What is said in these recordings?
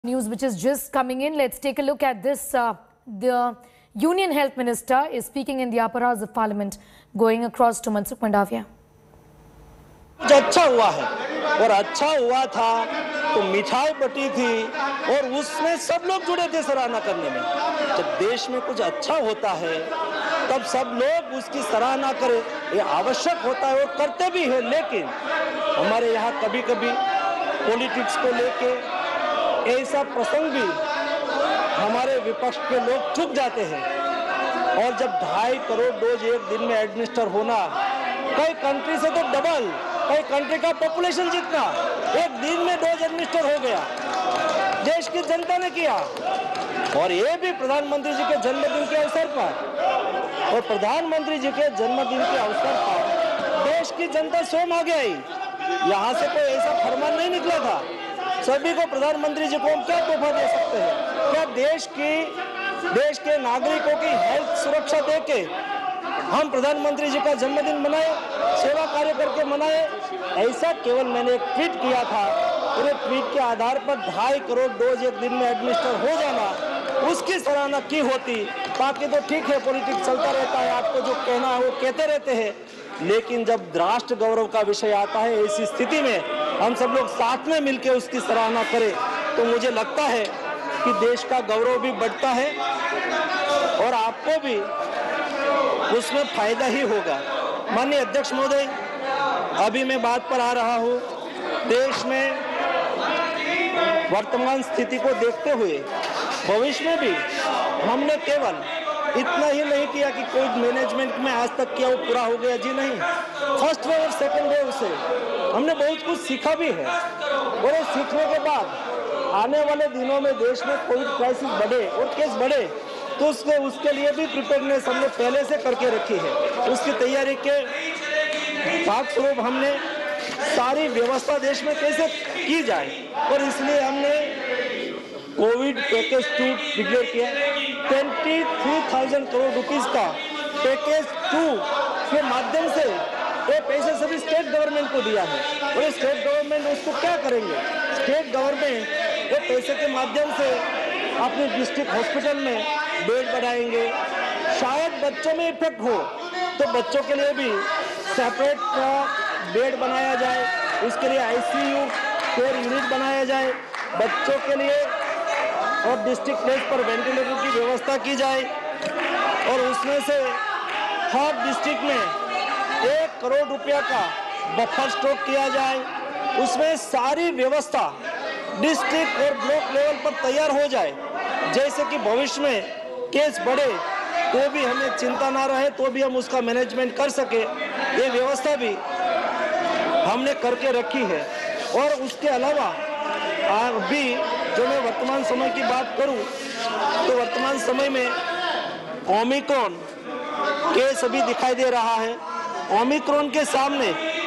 News which is just coming in. Let's take a look at this. The Union Health Minister is speaking in the upper house of Parliament, going across to Mansukh Mandavia. अच्छा हुआ है और अच्छा हुआ था तो मिठाई बटी थी और उसमें सब लोग जुड़े थे सराहना करने में। जब देश में कुछ अच्छा होता है तब सब लोग उसकी सराहना करें, ये आवश्यक होता है और करते भी हैं। लेकिन हमारे यहाँ कभी-कभी पॉलिटिक्स को लेके ऐसा प्रसंग भी हमारे विपक्ष के लोग चुक जाते हैं। और जब 2.5 करोड़ डोज एक दिन में एडमिनिस्टर होना, कई कंट्री से तो डबल, कई कंट्री का पॉपुलेशन जितना एक दिन में डोज एडमिनिस्टर हो गया, देश की जनता ने किया। और ये भी प्रधानमंत्री जी के जन्मदिन के अवसर पर, और प्रधानमंत्री जी के जन्मदिन के अवसर पर देश की जनता स्वयं आगे आई। यहाँ से कोई ऐसा फरमान नहीं निकला था। सभी को प्रधानमंत्री जी को हम क्या तोहफा दे सकते हैं? क्या देश के नागरिकों की हेल्थ सुरक्षा देके हम प्रधानमंत्री जी का जन्मदिन मनाए, सेवा कार्य करके मनाए? ऐसा केवल मैंने एक ट्वीट किया था। पूरे ट्वीट के आधार पर 2.5 करोड़ डोज एक दिन में एडमिनिस्टर हो जाना, उसकी सराहना की होती। बाकी तो ठीक है, पॉलिटिक्स चलता रहता है, आपको जो कहना है वो कहते रहते हैं। लेकिन जब राष्ट्र गौरव का विषय आता है, ऐसी स्थिति में हम सब लोग साथ में मिलकर उसकी सराहना करें तो मुझे लगता है कि देश का गौरव भी बढ़ता है और आपको भी उसमें फायदा ही होगा। माननीय अध्यक्ष महोदय, अभी मैं बात पर आ रहा हूँ। देश में वर्तमान स्थिति को देखते हुए भविष्य में भी हमने केवल इतना ही नहीं किया कि कोविड मैनेजमेंट में आज तक किया वो पूरा हो गया, जी नहीं। फर्स्ट वेव और सेकेंड वेव से हमने बहुत कुछ सीखा भी है और ये सीखने के बाद आने वाले दिनों में देश में कोविड क्राइसिस बढ़े और केस बढ़े तो उसके लिए भी प्रिपेयरनेस हमने पहले से करके रखी है। उसकी तैयारी के भाग स्वरूप हमने सारी व्यवस्था देश में कैसे की जाए और इसलिए हमने कोविड पैकेज 2 डिक्लेयर किया। 23,000 करोड़ रुपीस का पैकेज 2 के माध्यम से ये पैसे सभी स्टेट गवर्नमेंट को दिया है और स्टेट गवर्नमेंट उसको क्या करेंगे? स्टेट गवर्नमेंट ये पैसे के माध्यम से अपने डिस्ट्रिक्ट हॉस्पिटल में बेड बढ़ाएंगे। शायद बच्चों में इफेक्ट हो तो बच्चों के लिए भी सेपरेट बेड बनाया जाए, उसके लिए ICU केयर यूनिट बनाया जाए बच्चों के लिए, और डिस्ट्रिक्ट लेवल पर वेंटिलेटर की व्यवस्था की जाए और उसमें से हर डिस्ट्रिक्ट में 1 करोड़ रुपया का बफर स्टॉक किया जाए। उसमें सारी व्यवस्था डिस्ट्रिक्ट और ब्लॉक लेवल पर तैयार हो जाए, जैसे कि भविष्य में केस बढ़े तो भी हमें चिंता ना रहे, तो भी हम उसका मैनेजमेंट कर सके। ये व्यवस्था भी हमने करके रखी है। और उसके अलावा अभी जो मैं वर्तमान समय की बात करूं तो वर्तमान समय में ओमिक्रॉन केस अभी दिखाई दे रहा है। ओमिक्रॉन के सामने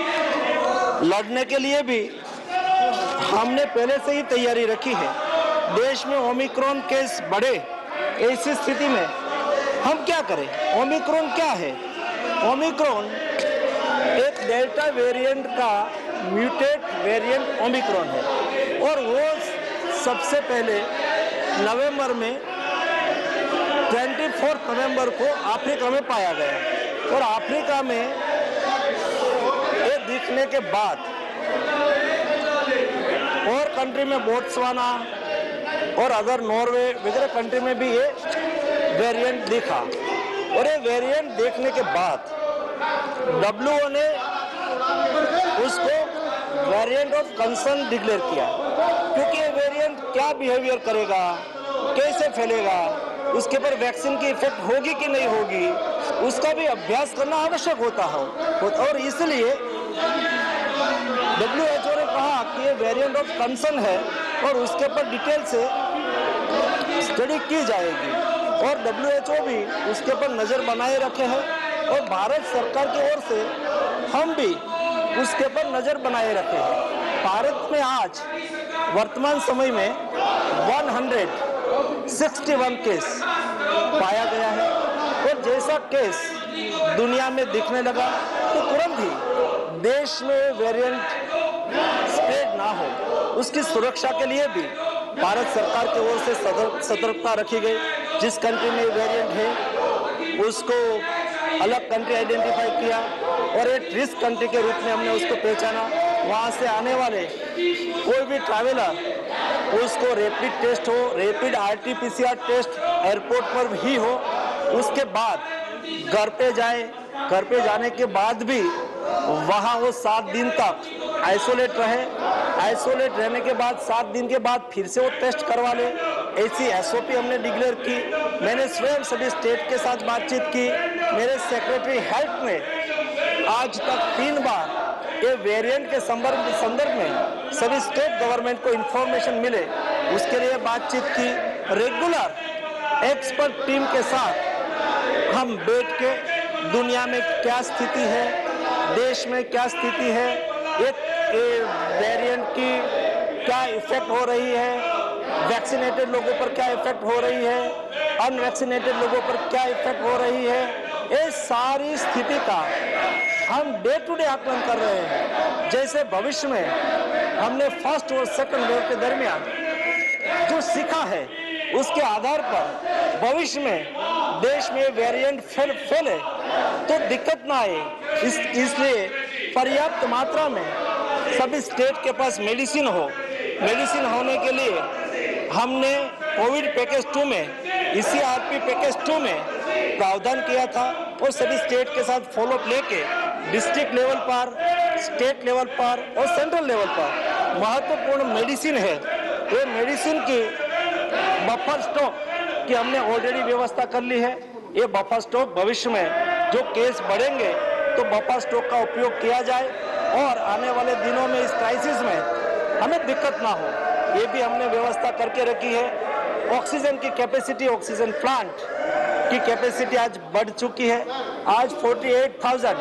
लड़ने के लिए भी हमने पहले से ही तैयारी रखी है। देश में ओमिक्रॉन केस बढ़े, ऐसी स्थिति में हम क्या करें? ओमिक्रॉन क्या है? ओमिक्रॉन एक डेल्टा वेरिएंट का म्यूटेट वेरिएंट ओमिक्रॉन है और वो सबसे पहले नवंबर में 24 नवंबर को अफ्रीका में पाया गया और अफ्रीका में ये दिखने के बाद और कंट्री में बोत्सवाना और अदर नॉर्वे वगैरह कंट्री में भी ये वेरिएंट दिखा। और ये वेरिएंट देखने के बाद WHO ने उसको वेरिएंट ऑफ कंसर्न डिक्लेयर किया, क्योंकि ये वेरिएंट क्या बिहेवियर करेगा, कैसे फैलेगा, उसके पर वैक्सीन की इफेक्ट होगी कि नहीं होगी, उसका भी अभ्यास करना आवश्यक होता है। और इसलिए WHO ने कहा कि ये वेरिएंट ऑफ कंसर्न है और उसके ऊपर डिटेल से स्टडी की जाएगी और WHO भी उसके ऊपर नज़र बनाए रखे हैं और भारत सरकार की ओर से हम भी उसके ऊपर नज़र बनाए रखे हैं। भारत में आज वर्तमान समय में 161 केस पाया गया है और जैसा केस दुनिया में दिखने लगा तो तुरंत ही देश में वेरिएंट स्प्रेड ना हो उसकी सुरक्षा के लिए भी भारत सरकार की ओर से सतर्कता रखी गई। जिस कंट्री में वेरिएंट है उसको अलग कंट्री आइडेंटिफाई किया और एक रिस्क कंट्री के रूप में हमने उसको पहचाना। वहाँ से आने वाले कोई भी ट्रैवलर उसको रैपिड टेस्ट हो, रैपिड RT-PCR टेस्ट एयरपोर्ट पर ही हो, उसके बाद घर पे जाए। घर पे जाने के बाद भी वहाँ वो 7 दिन तक आइसोलेट रहे। आइसोलेट रहने के बाद 7 दिन के बाद फिर से वो टेस्ट करवा ले। ऐसी SOP हमने डिक्लेयर की। मैंने स्वयं सभी स्टेट के साथ बातचीत की। मेरे सेक्रेटरी हेल्थ ने आज तक 3 बार ये वेरिएंट के संदर्भ में सभी स्टेट गवर्नमेंट को इंफॉर्मेशन मिले उसके लिए बातचीत की। रेगुलर एक्सपर्ट टीम के साथ हम बैठ के दुनिया में क्या स्थिति है, देश में क्या स्थिति है, एक वेरिएंट की क्या इफेक्ट हो रही है, वैक्सीनेटेड लोगों पर क्या इफेक्ट हो रही है, अनवैक्सीनेटेड लोगों पर क्या इफेक्ट हो रही है, ये सारी स्थिति का हम डे टू डे आकलन कर रहे हैं। जैसे भविष्य में हमने फर्स्ट और सेकंड वेव के दरमियान जो सीखा है उसके आधार पर भविष्य में देश में वेरिएंट फैले तो दिक्कत ना आए, इसलिए पर्याप्त मात्रा में सभी स्टेट के पास मेडिसिन हो। मेडिसिन होने के लिए हमने कोविड पैकेज 2 में, ECRP पैकेज 2 में प्रावधान किया था और सभी स्टेट के साथ फॉलोअप लेके डिस्ट्रिक्ट लेवल पर, स्टेट लेवल पर और सेंट्रल लेवल पर महत्वपूर्ण मेडिसिन है। ये मेडिसिन की बफर स्टॉक की हमने ऑलरेडी व्यवस्था कर ली है। ये बफर स्टॉक भविष्य में जो केस बढ़ेंगे तो बफर स्टॉक का उपयोग किया जाए और आने वाले दिनों में इस क्राइसिस में हमें दिक्कत ना हो, ये भी हमने व्यवस्था करके रखी है। ऑक्सीजन की कैपेसिटी, ऑक्सीजन प्लांट की कैपेसिटी आज बढ़ चुकी है। आज 48,000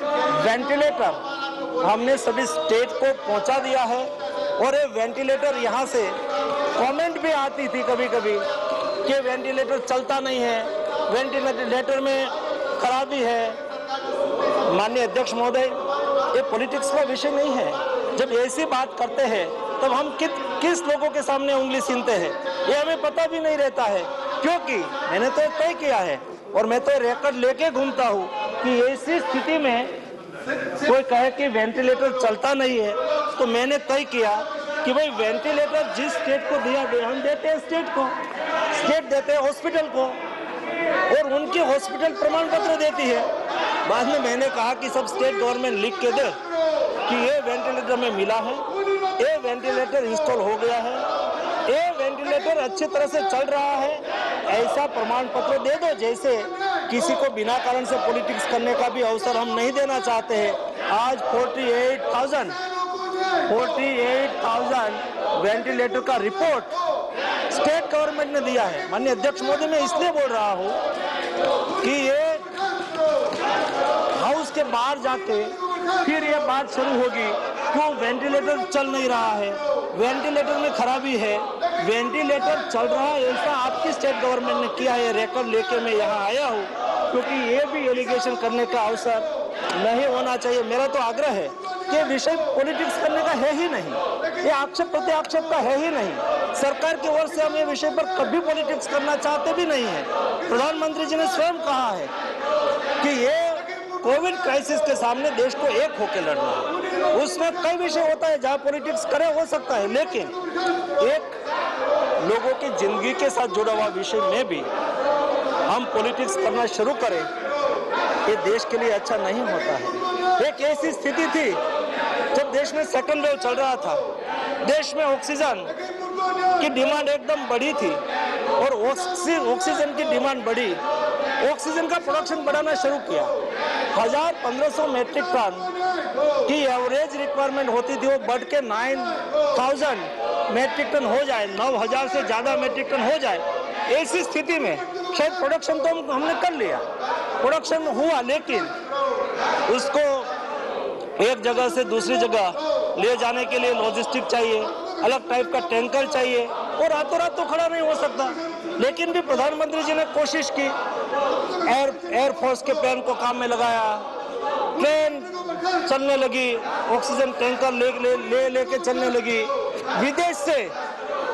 वेंटिलेटर हमने सभी स्टेट को पहुंचा दिया है और ये वेंटिलेटर यहाँ से कमेंट भी आती थी कभी कभी कि वेंटिलेटर चलता नहीं है, वेंटिलेटर में खराबी है। माननीय अध्यक्ष महोदय, ये पॉलिटिक्स का विषय नहीं है। जब ऐसी बात करते हैं तब हम किस लोगों के सामने उंगली सीनते हैं ये हमें पता भी नहीं रहता है, क्योंकि मैंने तो तय किया है और मैं तो रिकॉर्ड लेके घूमता हूँ कि ऐसी स्थिति में कोई कहे कि वेंटिलेटर चलता नहीं है तो मैंने तय किया कि भाई वेंटिलेटर जिस स्टेट को दिया गया हम देते हैं स्टेट को, स्टेट देते हैं हॉस्पिटल को और उनकी हॉस्पिटल प्रमाण पत्र देती है। बाद में मैंने कहा कि सब स्टेट गवर्नमेंट लिख के दे कि ये वेंटिलेटर में मिला है, ये वेंटिलेटर इंस्टॉल हो गया है, ये वेंटिलेटर अच्छी तरह से चल रहा है, ऐसा प्रमाण पत्र दे दो। जैसे किसी को बिना कारण से पॉलिटिक्स करने का भी अवसर हम नहीं देना चाहते हैं। आज 48,000 वेंटिलेटर का रिपोर्ट स्टेट गवर्नमेंट ने दिया है। माननीय अध्यक्ष मोदी, मैं इसलिए बोल रहा हूँ कि ये हाउस के बाहर जाके फिर ये बात शुरू होगी क्यों वेंटिलेटर चल नहीं रहा है, वेंटिलेटर में खराबी है। वेंटिलेटर चल रहा है ऐसा आपकी स्टेट गवर्नमेंट ने किया है, रिकॉर्ड लेके मैं यहाँ आया हूँ, क्योंकि ये भी एलिगेशन करने का अवसर नहीं होना चाहिए। मेरा तो आग्रह है कि विषय पॉलिटिक्स करने का है ही नहीं, ये आक्षेप प्रत्याक्षेप का है ही नहीं। सरकार की ओर से हम ये विषय पर कभी पॉलिटिक्स करना चाहते भी नहीं है। प्रधानमंत्री जी ने स्वयं कहा है कि ये कोविड क्राइसिस के सामने देश को एक होकर लड़ना है। उसमें कई विषय होता है जहाँ पॉलिटिक्स करे हो सकता है, लेकिन एक लोगों की जिंदगी के साथ जुड़ा हुआ विषय में भी हम पॉलिटिक्स करना शुरू करें, ये देश के लिए अच्छा नहीं होता है। एक ऐसी स्थिति थी जब देश में सेकंड वेव चल रहा था, देश में ऑक्सीजन की डिमांड एकदम बढ़ी थी और ऑक्सीजन की डिमांड बढ़ी, ऑक्सीजन का प्रोडक्शन बढ़ाना शुरू किया। 1,500 मेट्रिक टन की एवरेज रिक्वायरमेंट होती थी, वो बढ़ के 9,000 मेट्रिक टन हो जाए, 9,000 से ज्यादा मेट्रिक टन हो जाए। ऐसी स्थिति में शायद प्रोडक्शन तो हमने कर लिया, प्रोडक्शन हुआ, लेकिन उसको एक जगह से दूसरी जगह ले जाने के लिए लॉजिस्टिक चाहिए, अलग टाइप का टैंकर चाहिए और रातों रात तो खड़ा नहीं हो सकता। लेकिन भी प्रधानमंत्री जी ने कोशिश की, एयरफोर्स के प्लेन को काम में लगाया, ट्रेन चलने लगी, ऑक्सीजन टैंकर लेके चलने लगी, विदेश से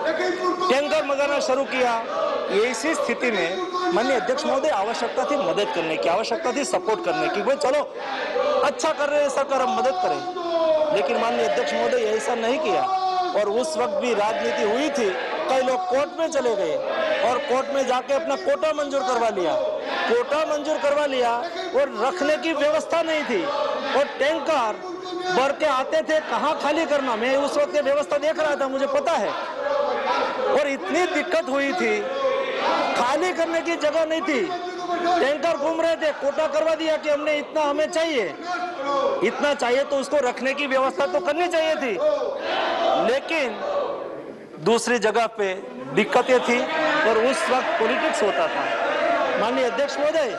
टैंकर मंगाना शुरू किया। ऐसी स्थिति में माननीय अध्यक्ष महोदय आवश्यकता थी मदद करने की, आवश्यकता थी सपोर्ट करने की। भाई चलो अच्छा कर रहे हैं सरकार, हम मदद करें, लेकिन माननीय अध्यक्ष महोदय ऐसा नहीं किया। और उस वक्त भी राजनीति हुई थी, कई लोग कोर्ट में चले गए और कोर्ट में जाके अपना कोटा मंजूर करवा लिया, कोटा मंजूर करवा लिया और रखने की व्यवस्था नहीं थी। और टैंकर भर के आते थे, कहाँ खाली करना, मैं उस वक्त व्यवस्था देख रहा था, मुझे पता है। और इतनी दिक्कत हुई थी, खाली करने की जगह नहीं थी, टैंकर घूम रहे थे। कोटा करवा दिया कि हमने इतना, हमें चाहिए, इतना चाहिए तो उसको रखने की व्यवस्था तो करनी चाहिए थी, लेकिन दूसरी जगह पे दिक्कतें थी और उस वक्त पॉलिटिक्स होता था। माननीय अध्यक्ष महोदय,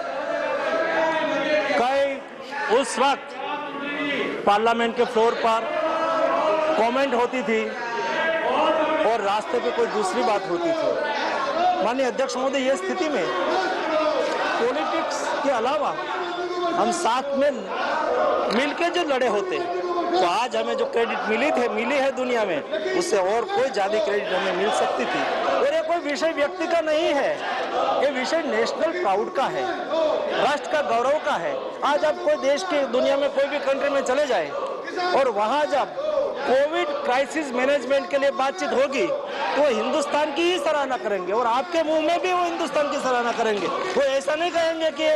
कई उस वक्त पार्लियामेंट के फ्लोर पर कमेंट होती थी और रास्ते पे कोई दूसरी बात होती थी। माननीय अध्यक्ष महोदय, ये स्थिति में पॉलिटिक्स के अलावा हम साथ में मिलके जो लड़े होते, तो आज हमें जो क्रेडिट मिली है दुनिया में, उससे और कोई ज्यादा क्रेडिट हमें मिल सकती थी। और ये कोई विषय व्यक्ति का नहीं है, ये विषय नेशनल प्राउड का है, राष्ट्र का गौरव का है। आज आप कोई देश के, दुनिया में कोई भी कंट्री में चले जाए और वहां जब कोविड क्राइसिस मैनेजमेंट के लिए बातचीत होगी तो हिंदुस्तान की ही सराहना करेंगे और आपके मुंह में भी वो हिंदुस्तान की सराहना करेंगे। वो ऐसा नहीं कहेंगे कि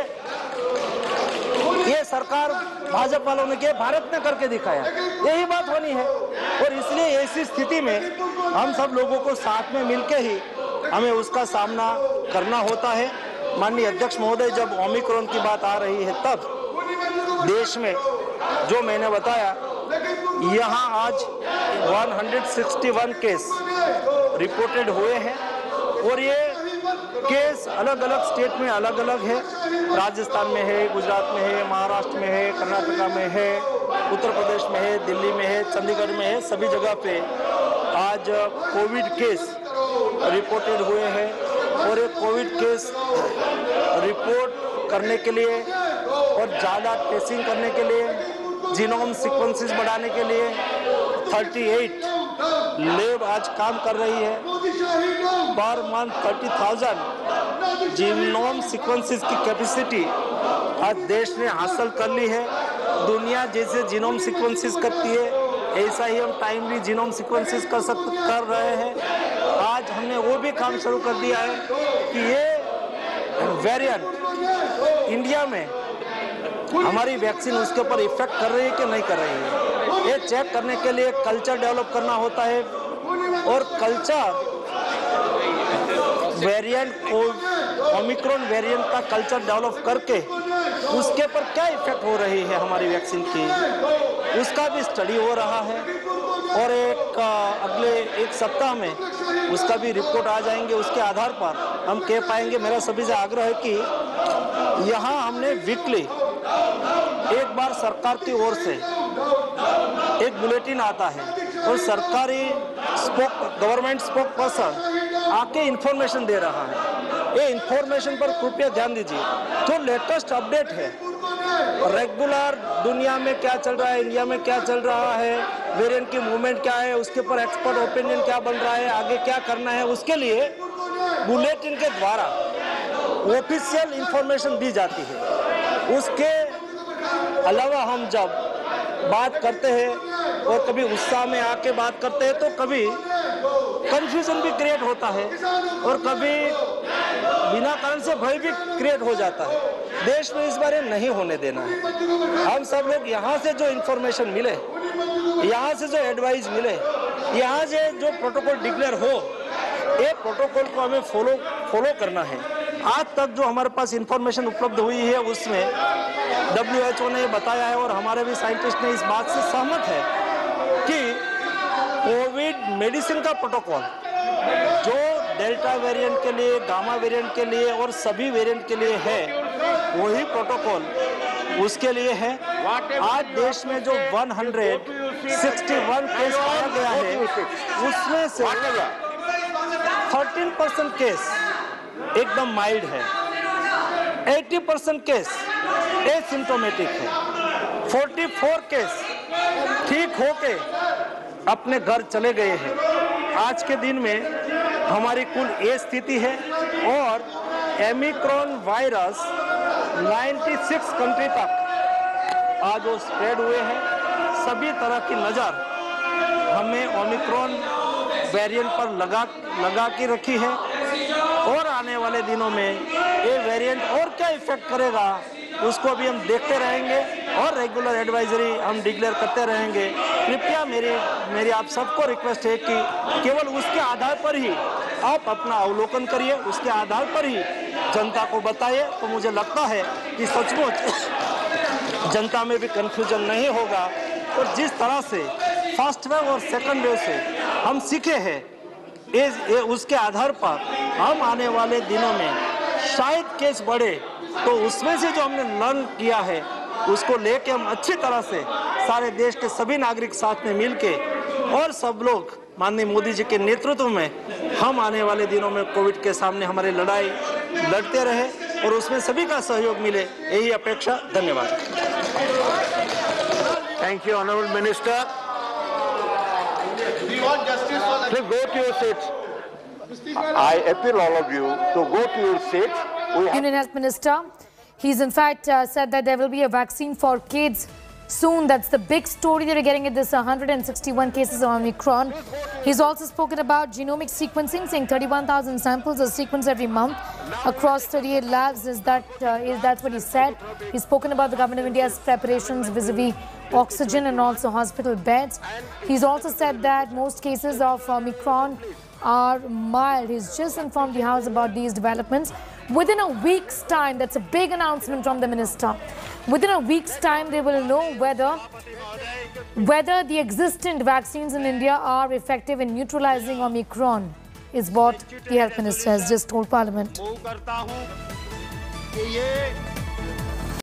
ये सरकार भाजपा वालों ने किया, भारत ने करके दिखाया। यही बात होनी है। और इसलिए ऐसी स्थिति में हम सब लोगों को साथ में मिलके ही हमें उसका सामना करना होता है। माननीय अध्यक्ष महोदय, जब ओमिक्रॉन की बात आ रही है तब देश में जो मैंने बताया, यहाँ आज 161 केस रिपोर्टेड हुए हैं और ये केस अलग अलग स्टेट में अलग अलग है। राजस्थान में है, गुजरात में है, महाराष्ट्र में है, कर्नाटका में है, उत्तर प्रदेश में है, दिल्ली में है, चंडीगढ़ में है। सभी जगह पे आज कोविड केस रिपोर्टेड हुए हैं और ये कोविड केस रिपोर्ट करने के लिए और ज़्यादा टेस्टिंग करने के लिए, जीनोम सीक्वेंसेस बढ़ाने के लिए 38 लैब आज काम कर रही है। पर मंथ 30,000 जीनोम सीक्वेंसेस की कैपेसिटी आज देश ने हासिल कर ली है। दुनिया जैसे जीनोम सीक्वेंसेस करती है, ऐसा ही हम टाइमली जीनोम सीक्वेंसेस कर रहे हैं। आज हमने वो भी काम शुरू कर दिया है कि ये वेरिएंट इंडिया में हमारी वैक्सीन उसके ऊपर इफेक्ट कर रही है कि नहीं कर रही है। ये चेक करने के लिए कल्चर डेवलप करना होता है और कल्चर वेरिएंट को, ओमिक्रॉन वेरिएंट का कल्चर डेवलप करके उसके ऊपर क्या इफेक्ट हो रही है हमारी वैक्सीन की, उसका भी स्टडी हो रहा है। और अगले एक सप्ताह में उसका भी रिपोर्ट आ जाएंगे। उसके आधार पर हम कह पाएंगे। मेरा सभी से आग्रह है कि यहाँ हमने वीकली एक बार सरकार की ओर से एक बुलेटिन आता है और सरकारी गवर्नमेंट स्पोक पर्सन आके इंफॉर्मेशन दे रहा है। ये इंफॉर्मेशन पर कृपया ध्यान दीजिए। जो लेटेस्ट अपडेट है, रेगुलर दुनिया में क्या चल रहा है, इंडिया में क्या चल रहा है, वेरिएंट की मूवमेंट क्या है, उसके ऊपर एक्सपर्ट ओपिनियन क्या बन रहा है, आगे क्या करना है, उसके लिए बुलेटिन के द्वारा ऑफिशियल इंफॉर्मेशन दी जाती है। उसके अलावा हम जब बात करते हैं और कभी उत्साह में आके बात करते हैं तो कभी कंफ्यूजन भी क्रिएट होता है और कभी बिना कारण से भय भी क्रिएट हो जाता है। देश में इस बारे नहीं होने देना है। हम सब लोग यहाँ से जो इंफॉर्मेशन मिले, यहाँ से जो एडवाइस मिले, यहाँ से जो प्रोटोकॉल डिक्लेयर हो, ये प्रोटोकॉल को हमें फॉलो करना है। आज तक जो हमारे पास इंफॉर्मेशन उपलब्ध हुई है उसमें WHO ने बताया है और हमारे भी साइंटिस्ट ने इस बात से सहमत है कि कोविड मेडिसिन का प्रोटोकॉल जो डेल्टा वेरिएंट के लिए, गामा वेरिएंट के लिए और सभी वेरिएंट के लिए है, वही प्रोटोकॉल उसके लिए है। आज देश में जो 161 केस पाया गया है उसमें से 13% केस एकदम माइल्ड है, 80% केस एसिम्प्टोमेटिक है, 44 केस ठीक होके अपने घर चले गए हैं। आज के दिन में हमारी कुल ये स्थिति है और ओमिक्रॉन वायरस 96 कंट्री तक आज वो स्प्रेड हुए हैं। सभी तरह की नज़र हमें ओमिक्रॉन वेरिएंट पर लगा के रखी है और आने वाले दिनों में ये वेरिएंट और क्या इफेक्ट करेगा उसको भी हम देखते रहेंगे और रेगुलर एडवाइजरी हम डिक्लेयर करते रहेंगे। कृपया मेरी आप सबको रिक्वेस्ट है कि केवल उसके आधार पर ही आप अपना अवलोकन करिए, उसके आधार पर ही जनता को बताइए। तो मुझे लगता है कि सचमुच जनता में भी कन्फ्यूजन नहीं होगा और जिस तरह से फर्स्ट वेव और सेकंड वेव से हम सीखे हैं उसके आधार पर हम आने वाले दिनों में शायद केस बढ़े तो उसमें से जो हमने लर्न किया है उसको लेके हम अच्छी तरह से सारे देश के सभी नागरिक साथ में मिलके और सब लोग माननीय मोदी जी के नेतृत्व में हम आने वाले दिनों में कोविड के सामने हमारी लड़ाई लड़ते रहे और उसमें सभी का सहयोग मिले, यही अपेक्षा। धन्यवाद। Thank you, Honorable Minister. Please go to your seats. I appeal all of you to go to your seats. Union Health Minister, he's in fact said that there will be a vaccine for kids soon. That's the big story that we're getting at this 161 cases of Omicron. He's also spoken about genomic sequencing, saying 31,000 samples are sequenced every month across 38 labs. That's what he said. He's spoken about the Government of India's preparations vis-a-vis oxygen and also hospital beds. He's also said that most cases of Omicron are mild. He's just informed the House about these developments. Within a week's time, that's a big announcement from the minister. Within a week's time, they will know whether the existing vaccines in India are effective in neutralizing Omicron, is what the health minister has just told Parliament.